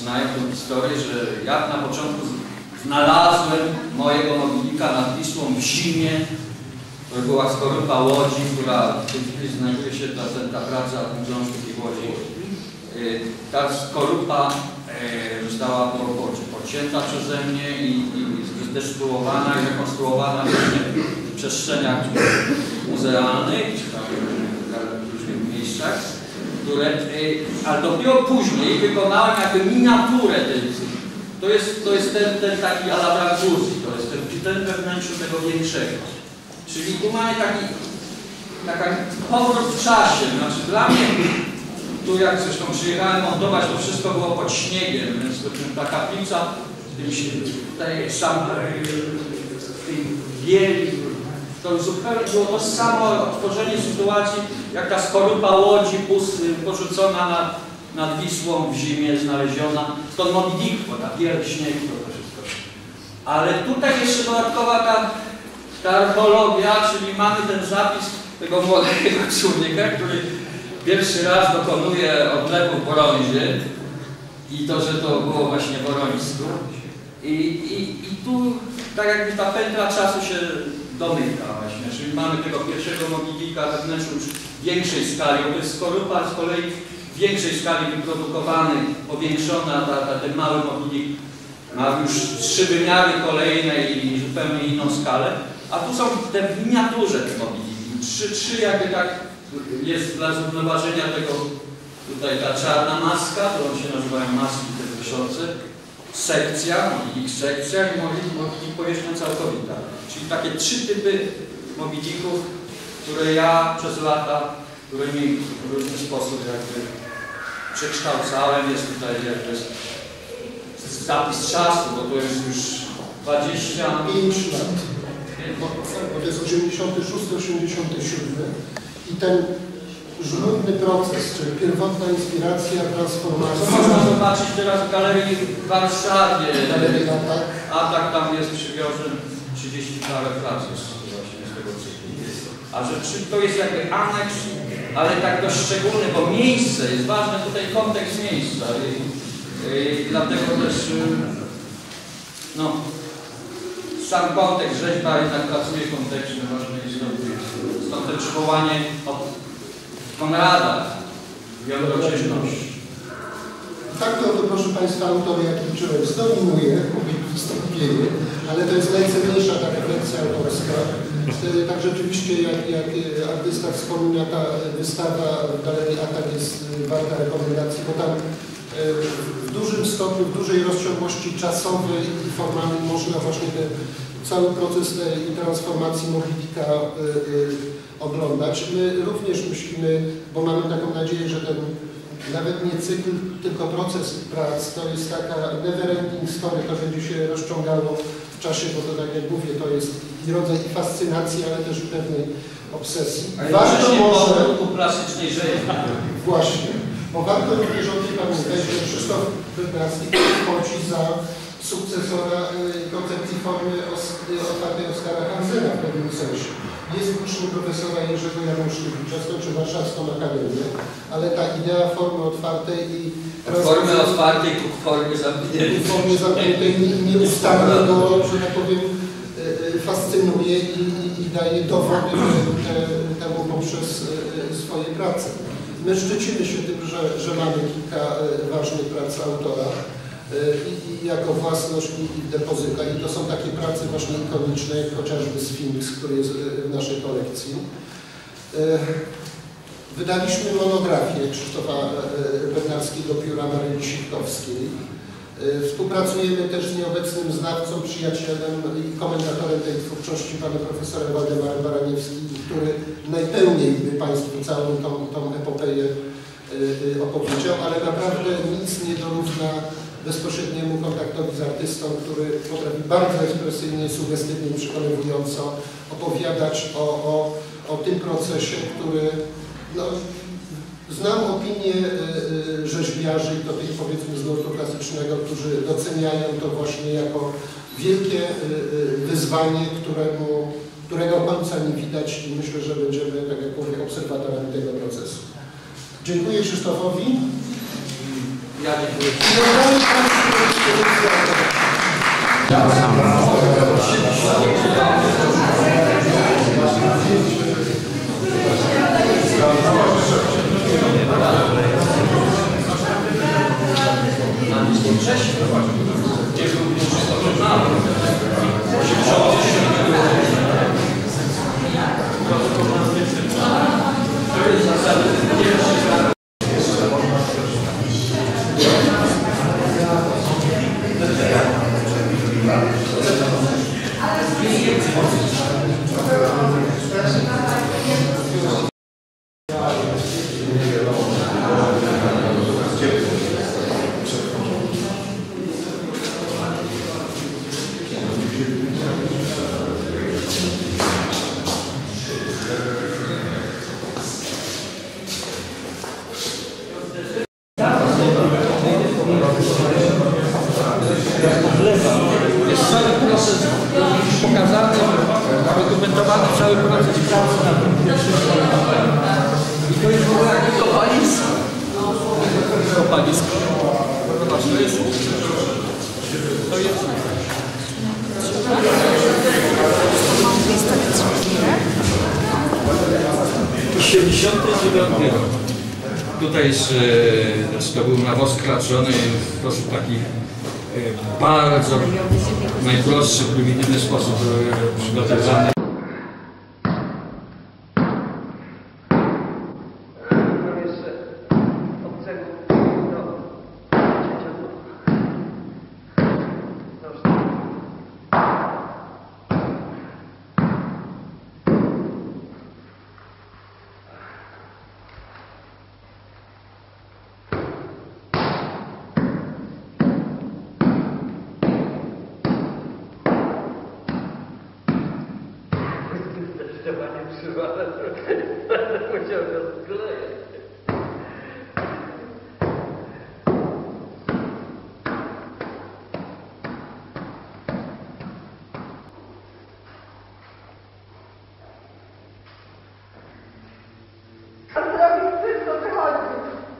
znają tę historię, że ja na początku znalazłem mojego mobilika nad Wisłą w zimie. To była skorupa łodzi, która w tej chwili znajduje się, ta praca Książki takiej łodzi. Ta skorupa została pocięta przeze mnie i zdesztruowana i rekonstruowana właśnie w przestrzeniach muzealnych, czy tam w różnych miejscach, ale dopiero później wykonałem jakby miniaturę tej. To jest ten taki à la Brancusi, to jest ten wewnętrzny tego większego. Czyli tu mamy taki powrót w czasie. Znaczy dla mnie, tu jak zresztą przyjechałem montować, to wszystko było pod śniegiem, więc ta kaplica w tej bieli, to zupełnie było to samo odtworzenie sytuacji, jak ta skorupa łodzi porzucona nad Wisłą w zimie, znaleziona. Stąd Moby Dick, bo ta biel, śnieg, to wszystko. Ale tutaj jeszcze dodatkowa ta archeologia, czyli mamy ten zapis tego młodego człowieka, który pierwszy raz dokonuje odlewu w Woronzie i to, że to było właśnie w Worońsku. I tu tak jakby ta pętla czasu się domyka właśnie, czyli mamy tego pierwszego Moby-Dicka wewnętrzną już w większej skali, to jest skorupa z kolei w większej skali wyprodukowany, powiększona, ten mały Moby-Dick ma już 3 wymiary kolejne i zupełnie inną skalę, a tu są te w miniaturze te Moby-Dicki, 3 jakby tak jest dla zrównoważenia tego, tutaj ta czarna maska, którą się nazywają maski te wiszące, sekcja, Moby-Dick sekcja i Moby-Dick powierzchnia całkowita. Czyli takie 3 typy Moby-Dicków, które ja przez lata, którymi w różny sposób jakby przekształcałem. Jest tutaj jakby zapis czasu, bo to jest już 25 lat. Bo to jest 86, 87 i ten żmudny proces, czyli pierwotna inspiracja, transformacja. To można zobaczyć teraz w galerii w Warszawie. A tak tam jest przywiozem 30 parę prac właśnie z tego cyklu. A że to jest jakby aneks, ale tak dość szczególny, bo miejsce jest ważne, tutaj kontekst miejsca. I dlatego też no, sam kontekst, rzeźba jednak pracuje w kontekście, ważne jest stąd to przywołanie od Konrada, wieloroczność. Tak to, proszę Państwa, autor, jak liczyłem, zdominuje wystąpienie, ale to jest najcenniejsza ta refleksja autorska. Tak rzeczywiście, jak artysta wspomina, ta wystawa w Galerii Atak jest warta rekomendacji, bo tam w dużym stopniu, w dużej rozciągłości czasowej i formalnej można właśnie cały proces tej transformacji Moby-Dicka oglądać. My również myślimy, bo mamy taką nadzieję, że ten nawet nie cykl, tylko proces prac, to jest taka never-ending story, to będzie się rozciągało w czasie, bo to tak jak mówię, to jest i rodzaj fascynacji, ale też pewnej obsesji. Warto może ku klasycznej rzeźby. Właśnie, bo warto również o tym pamiętać, że Krzysztof Bednarski chodzi za sukcesora koncepcji formy otwartej Oskara Hansena w pewnym sensie. Jest uczniem profesora Jerzego Januszkiewicza, skończył Warszawską Akademię, ale ta idea formy otwartej i formy otwartej ku formie zamkniętej nieustannie go, że tak powiem, fascynuje i daje dowody temu poprzez swoje prace. My szczycimy się tym, że mamy kilka ważnych prac autora i jako własność i depozyta. I to są takie prace właśnie ikoniczne, jak chociażby Sfinks, który jest w naszej kolekcji. Wydaliśmy monografię Krzysztofa Bednarskiego, pióra Maryi Sitkowskiej. Współpracujemy też z nieobecnym znawcą, przyjacielem i komentatorem tej twórczości, panem profesorem Waldemarem Baraniewskim, który najpełniej by Państwu całą tą epopeję opowiedział, ale naprawdę nic nie dorówna bezpośredniemu kontaktowi z artystą, który potrafi bardzo ekspresyjnie, sugestywnie i przekonywująco opowiadać o tym procesie, który no, znam opinię rzeźbiarzy i to tych, powiedzmy, z nurtu klasycznego, którzy doceniają to właśnie jako wielkie wyzwanie, którego końca nie widać i myślę, że będziemy, tak jak mówię, obserwatorami tego procesu. Dziękuję Krzysztofowi. Ja dziękuję. Jest cały proces pokazany, dokumentowany cały proces pracy na tym pierwszym stole. I to jest w ogóle jakby kopalisko. Kopalisko. Zobacz, to jest... To jest... 79 rok. Tutaj jest, to był nawóz kraczony w sposób taki bardzo najprostszy, prymitywny sposób przygotowany. Zdecydowanie przywala trochę, będę musiał go skleić. A zrobić wszystko wychodzi.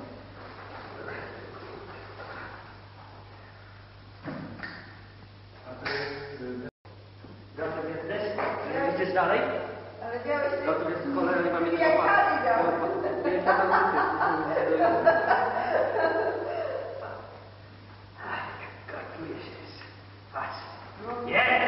Gotów jesteś? Idziesz dalej? Ale miałeś No to jest cholera, nie mam jednego Jajkami miałeś. Gotuje się. Patrz. Nie!